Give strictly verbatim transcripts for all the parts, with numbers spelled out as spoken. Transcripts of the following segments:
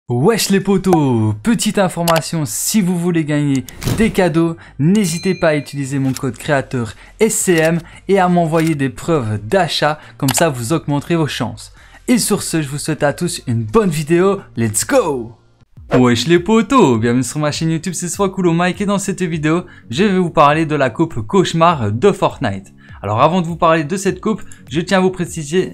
Wesh les potos, petite information, si vous voulez gagner des cadeaux, n'hésitez pas à utiliser mon code créateur S C M et à m'envoyer des preuves d'achat, comme ça vous augmenterez vos chances. Et sur ce, je vous souhaite à tous une bonne vidéo, let's go! Wesh les potos, bienvenue sur ma chaîne YouTube, c'est Swakulo Mike et dans cette vidéo, je vais vous parler de la coupe Cauchemar de Fortnite. Alors avant de vous parler de cette coupe, je tiens à vous préciser,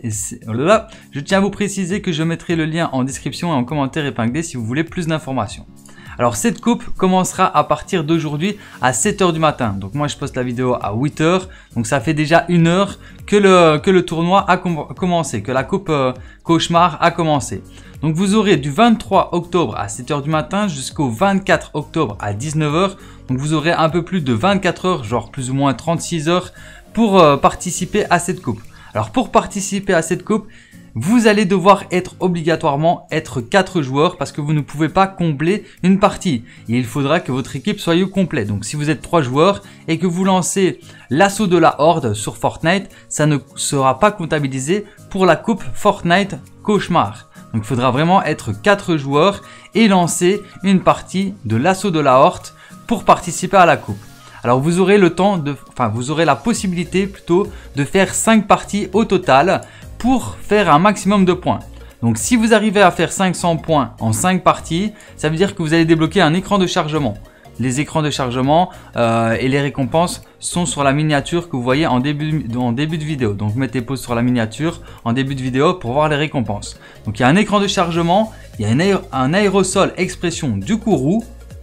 je tiens à vous préciser que je mettrai le lien en description et en commentaire épinglé si vous voulez plus d'informations. Alors cette coupe commencera à partir d'aujourd'hui à sept heures du matin. Donc moi je poste la vidéo à huit heures, donc ça fait déjà une heure que le, que le tournoi a com commencé, que la coupe euh, Cauchemar a commencé. Donc vous aurez du vingt-trois octobre à sept heures du matin jusqu'au vingt-quatre octobre à dix-neuf heures. Donc vous aurez un peu plus de vingt-quatre heures, genre plus ou moins trente-six heures pour euh, participer à cette coupe. Alors pour participer à cette coupe, vous allez devoir être obligatoirement être quatre joueurs parce que vous ne pouvez pas combler une partie. Et il faudra que votre équipe soit au complet. Donc si vous êtes trois joueurs et que vous lancez l'assaut de la horde sur Fortnite, ça ne sera pas comptabilisé pour la coupe Fortnite Cauchemar. Donc il faudra vraiment être quatre joueurs et lancer une partie de l'assaut de la horde pour participer à la coupe. Alors vous aurez le temps de, enfin vous aurez la possibilité plutôt de faire cinq parties au total pour faire un maximum de points. Donc si vous arrivez à faire cinq cents points en cinq parties, ça veut dire que vous allez débloquer un écran de chargement. Les écrans de chargement euh, et les récompenses sont sur la miniature que vous voyez en début, en début de vidéo. Donc mettez pause sur la miniature en début de vidéo pour voir les récompenses. Donc il y a un écran de chargement, il y a un, aé un aérosol expression du courroux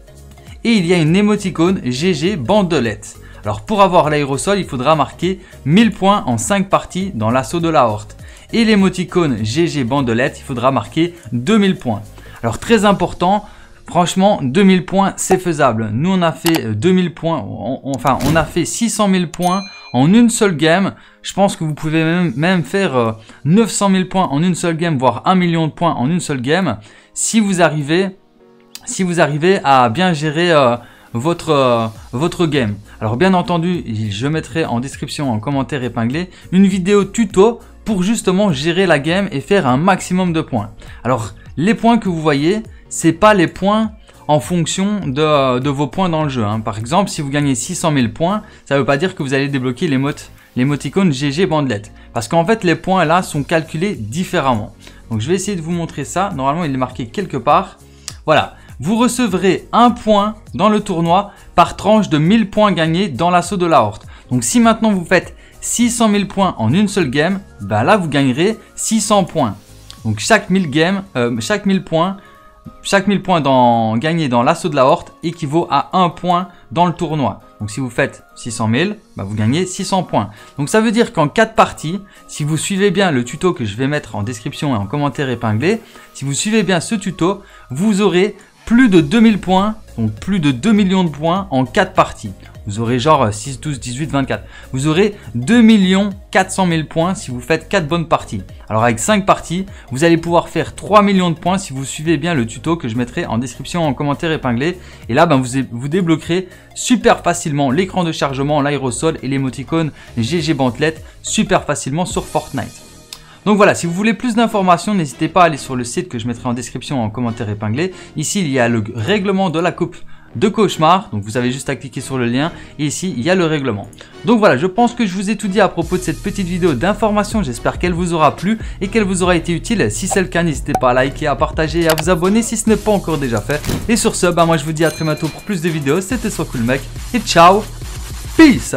et il y a une émoticône G G bandelette. Alors pour avoir l'aérosol, il faudra marquer mille points en cinq parties dans l'assaut de la horde. Et l'émoticône G G bandelette, il faudra marquer deux mille points. Alors très important, franchement deux mille points c'est faisable. Nous on a fait deux mille points, on, enfin on a fait six cent mille points en une seule game. Je pense que vous pouvez même, même faire euh, neuf cent mille points en une seule game, voire un million de points en une seule game. Si vous arrivez, si vous arrivez à bien gérer euh, votre, euh, votre game. Alors bien entendu, je mettrai en description, en commentaire épinglé, une vidéo tuto pour justement gérer la game et faire un maximum de points. Alors les points que vous voyez, c'est pas les points en fonction de, de vos points dans le jeu. Hein. Par exemple, si vous gagnez six cent mille points, ça ne veut pas dire que vous allez débloquer l'émoticône G G bandelette. Parce qu'en fait, les points là sont calculés différemment. Donc je vais essayer de vous montrer ça. Normalement, il est marqué quelque part. Voilà. Vous recevrez un point dans le tournoi par tranche de mille points gagnés dans l'assaut de la horde. Donc si maintenant vous faites six cent mille points en une seule game, ben là vous gagnerez six cents points. Donc chaque mille games, euh, chaque mille points, chaque mille points dans, gagnés dans l'assaut de la horde équivaut à un point dans le tournoi. Donc si vous faites six cent mille, ben vous gagnez six cents points. Donc ça veut dire qu'en quatre parties, si vous suivez bien le tuto que je vais mettre en description et en commentaire épinglé, si vous suivez bien ce tuto, vous aurez plus de deux mille points, donc plus de deux millions de points en quatre parties. Vous aurez genre six, douze, dix-huit, vingt-quatre. Vous aurez deux millions quatre cent mille points si vous faites quatre bonnes parties. Alors avec cinq parties, vous allez pouvoir faire trois millions de points si vous suivez bien le tuto que je mettrai en description, en commentaire épinglé. Et là, ben, vous, vous débloquerez super facilement l'écran de chargement, l'aérosol et l'émoticône G G bandelette super facilement sur Fortnite. Donc voilà, si vous voulez plus d'informations, n'hésitez pas à aller sur le site que je mettrai en description en commentaire épinglé. Ici, il y a le règlement de la coupe de Cauchemar. Donc vous avez juste à cliquer sur le lien. Et ici, il y a le règlement. Donc voilà, je pense que je vous ai tout dit à propos de cette petite vidéo d'information. J'espère qu'elle vous aura plu et qu'elle vous aura été utile. Si c'est le cas, n'hésitez pas à liker, à partager et à vous abonner si ce n'est pas encore déjà fait. Et sur ce, bah moi je vous dis à très bientôt pour plus de vidéos. C'était Swakulo Mike et ciao, peace.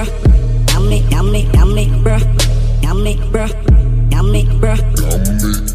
Yummy, yummy, yummy, bruh. Yummy, bruh. Yummy, bruh.